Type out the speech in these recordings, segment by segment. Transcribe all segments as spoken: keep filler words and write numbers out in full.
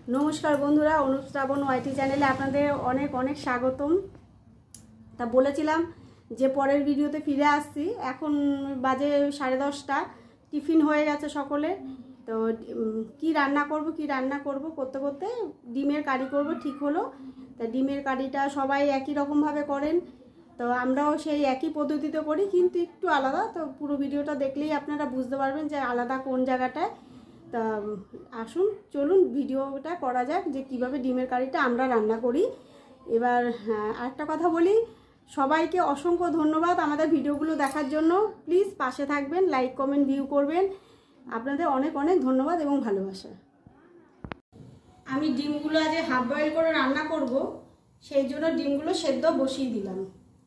नमस्कार बंधुरा अनुप श्रावण वाईटी चैनेले आपनादेर अनेक अनेक स्वागतम। ता बोलेछिलाम जे परेर भिडियोते फिरे आसछि। एखन बाजे साढ़े दसटा, टिफिन हये गेछे सकलेर। तो कि रान्ना करब कि रान्ना करब करते करते डिमेर कारि करब ठीक हलो। ता डिमेर कारिटा सबाई एकई रकम भावे करेन, तो आमराओ सेई एकई पद्धतिते करी किन्तु एकटु आलादा। तो पुरो भिडियोटा देखलेई आपनारा बुझते पारबेन जे आलादा कोन जायगाटाय। ता आसुन चलुन भिडियोटा करा जाक जे किभाबे डिमेर कारिटा आमरा रान्ना करी। एबार आरेकटा कथा बोली, सबाइके असंख्य धन्यवाद आमादेर भिडियोगुलो देखार जोन्नो। प्लिज पाशे थाकबेन, लाइक कमेंट भिउ करबेन। आपनादेर अनेक अनेक धन्यवाद एबं भालोबासा। आमी डिमगुलो आज हाफ बয়েল करे रान्ना करब, सेई जोन्नो डिमगुलो सेদ্ধ बसिए दिलाम।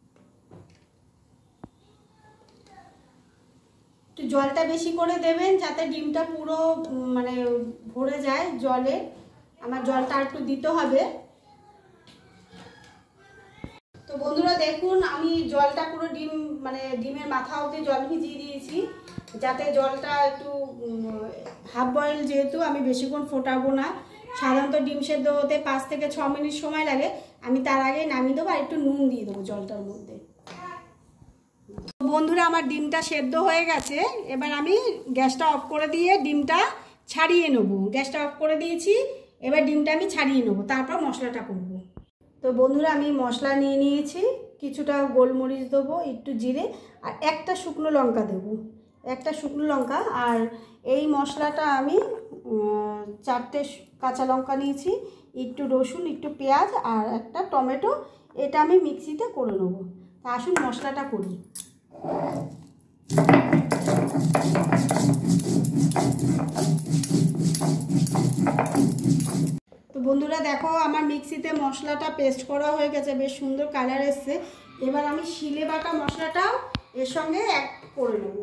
तो जलटा बेशी करे देवें जाते डिमटा पुरो माने भरे जाए जले। आमार जलटा एकटु दिते होबे। तो बंधुरा देखुन आमी जलटा पुरो डिम माने डिमेर माथा अब्दि जल भिजिए दिएछि जाते जलटा एकटु हाफ बয়েল जेहेतु आमी बेशिक्षण फोटाबो ना। साधारणत डिम सेদ্ধ होते पाँच থেকে छह मिनट समय लागे। आमी तार आगे नामिए देबो और एकटु नुन दिए देबो जलटार मধ্যে। बंधुरा आमार डिमटा सेদ্ধ हये गेछे। एबार आमी ग्यासटा अफ करे दिए डिमटा छाड़िए नेब। ग्यासटा अफ करे दिएछि, एबार डिमटा आमी छाड़िए नेब, तारपर मशलाटा करब। तो बंधुरा आमी मशला निये निएछि, किछुटा गोलमरिच देबो, एकटु जिरे और एकटा शुकनो लंका देबो, एकटा शुकनो लंका। और एई मशलाटा आमी चारटे काँचा लंका निएछि, एकटु रसुन, एकटु पेঁয়াজ और एकटा टमेटो, एटा आमी मिक्सिते करे नेब। ता आसुन मशलाटा करी। तो बंधुरा देखो आमार मिक्सिते मशलाटा पेस्ट करा हये गेछे, बेश सुंदर कालार एसेছে। एबार आमी शिले बाटा मशलाटाও एर संगे एक करे नेब।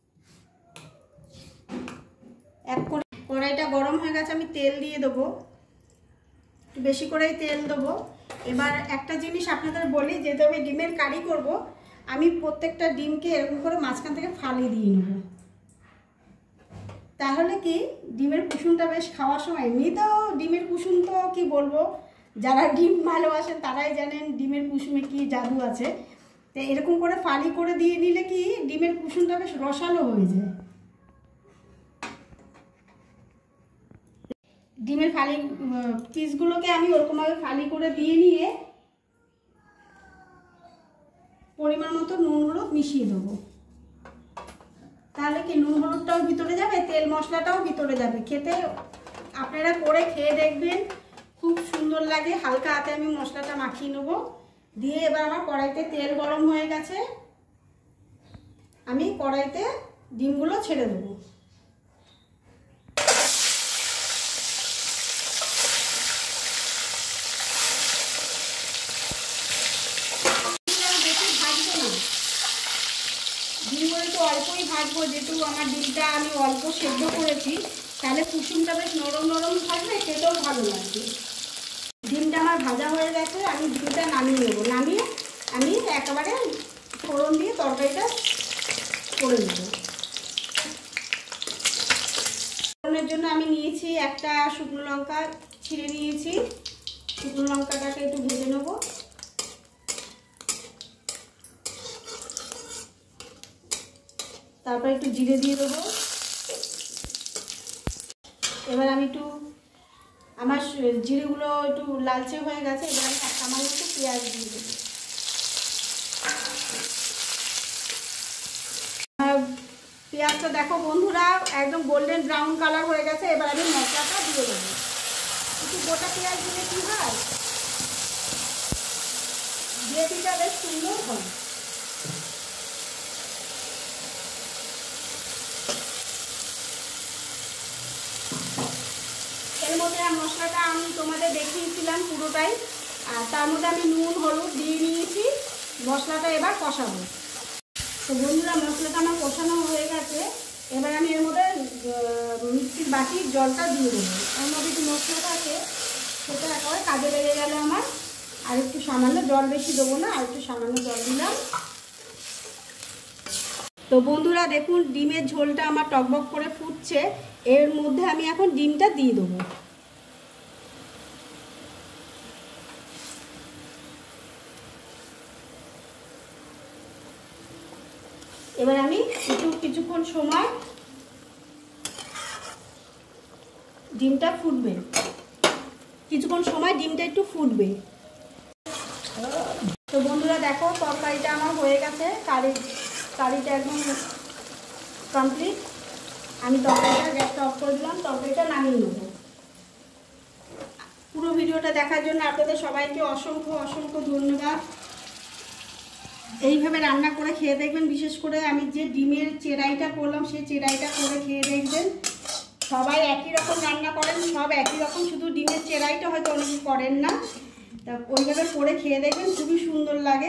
एक करे कड़ाईटा गरम हये गेछे, आमी तेल दिए देबो, एकटु बेशी करेই तेल देबो। एबार एकटा जिनिस आपनाদের বলি, যেহেতু আমি ডিমের কারি করব, আমি প্রত্যেকটা ডিমকে এরকম করে মাঝখান থেকে ফালি দিয়ে নেব। তাহলে কি ডিমের কুসুমটা বেশ খাওয়ার সময়, এমনিতেও ডিমের কুসুম তো কি বলবো, যারা ডিম ভালোবাসেন তারাই জানেন ডিমের কুসুমে কি জাদু আছে। তো এরকম করে ফালি করে দিয়ে নিলে কি ডিমের কুসুমটা বেশ রসালো হয়ে যায়। ডিমের ফালি পিসগুলোকে আমি ওরকমভাবে ফালি করে দিয়ে নিয়ে পরিমাণ মতো নুন হলুদ মিশিয়ে দেবো। তাহলে কি নুন হলুদটাও ভিতরে যাবে, তেল মশলাটাও ভিতরে যাবে। খেতে আপনারা করে খেয়ে দেখবেন, খুব সুন্দর লাগে। হালকা হাতে আমি মশলাটা মাখিয়ে নেব। দিয়ে এবার আমার কড়াইতে তেল গরম হয়ে গেছে, আমি কড়াইতে ডিমগুলো ছেড়ে দেবো। ডিমগুলো তো অল্পই ভাজবো, যেহেতু আমার ডিমটা আমি অল্প সেদ্ধ করেছি, তাহলে কুসুমটা বেশ নরম নরম থাকবে, খেতেও ভালো লাগবে। ডিমটা আমার ভাজা হয়ে গেছে, আমি ডিমটা নামিয়ে নেবো। নামিয়ে আমি একেবারে ফোড়ন দিয়ে তরকারিটা করে নেব। ফোড়নের জন্য আমি নিয়েছি একটা শুকনো লঙ্কা ছিঁড়ে নিয়েছি। শুকনো লঙ্কাটাকে একটু ভেজে নেবো। তারপর একটু জিরে দিয়ে দেবো। এবার আমি একটু আমার জিরেগুলো একটু লালচে হয়ে গেছে, এবার আমি সামান্য একটু পেঁয়াজ দিয়ে দেবো। পেঁয়াজটা দেখো বন্ধুরা একদম গোল্ডেন ব্রাউন কালার হয়ে গেছে। এবার আমি মশলাটা দিয়ে দেবো। একটু গোটা পেঁয়াজ দিলে কি হয়, গ্রেভিটা বেশ সুন্দর হয়। এর মধ্যে মশলাটা আমি তোমাদের দেখিয়েছিলাম পুরোটাই, আর তার মধ্যে আমি নুন হলুদ দিয়ে নিয়েছি। মশলাটা এবার কষাবো। তো বন্ধুরা মশলাটা আমার কষানো হয়ে গেছে। এবার আমি এর মধ্যে মিক্সির বাটির জলটা দিয়ে দেবো। এর মধ্যে একটু মশলাটা আছে, সেটা একেবারে কাজে লেগে গেল আমার। আর একটু সামান্য জল, বেশি দেবো না, আর একটু সামান্য জল দিলাম। তো বন্ধুরা দেখুন ডিমের ঝোলটা আমার টকবক করে ফুটছে। এর মধ্যে আমি এখন ডিমটা দিয়ে দেবো। এবার আমি একটু কিছুক্ষণ সময় ডিমটা ফুটবে, কিছুক্ষণ সময় ডিমটা একটু ফুটবে। তো বন্ধুরা দেখো তরকারিটা আমার হয়ে গেছে, কারি কারিটা একদম কমপ্লিট। আমি তরকারিটা গ্যাসটা অফ করে দিলাম, তরকারিটা নামিয়ে নেব। পুরো ভিডিওটা দেখার জন্য আপনাদের সবাইকে অসংখ্য অসংখ্য ধন্যবাদ। এইভাবে রান্না করে খেয়ে দেখবেন, বিশেষ করে আমি যে ডিমের চেরাইটা করলাম সেই চেরাইটা করে খেয়ে দেখবেন। সবাই একই রকম রান্না করেন, সব একই রকম, শুধু ডিমের চেরাইটা হয়তো অনেকে করেন না। তা ওইভাবে করে খেয়ে দেখবেন, খুবই সুন্দর লাগে।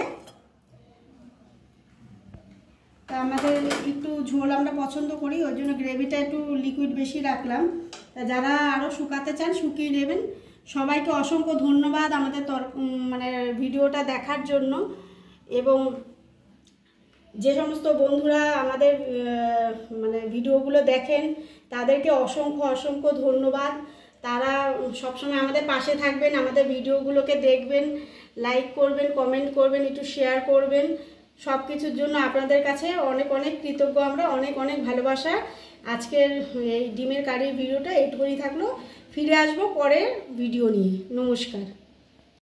তা আমাদের একটু ঝোল আমরা পছন্দ করি, ওই জন্য গ্রেভিটা একটু লিকুইড বেশি রাখলাম। তা যারা আরও শুকাতে চান শুকিয়ে নেবেন। সবাইকে অসংখ্য ধন্যবাদ আমাদের তর মানে ভিডিওটা দেখার জন্য। এবং যে সমস্ত বন্ধুরা আমাদের মানে ভিডিওগুলো দেখেন তাদেরকে অসংখ্য অসংখ্য ধন্যবাদ। তারা সবসময় আমাদের পাশে থাকবেন, আমাদের ভিডিওগুলোকে দেখবেন, লাইক করবেন, কমেন্ট করবেন, একটু শেয়ার করবেন। সব কিছুর জন্য আপনাদের কাছে অনেক অনেক কৃতজ্ঞ আমরা, অনেক অনেক ভালোবাসা। আজকের এই ডিমের কারির ভিডিওটা এইটুকুই থাকলো। ফিরে আসবো পরের ভিডিও নিয়ে। নমস্কার।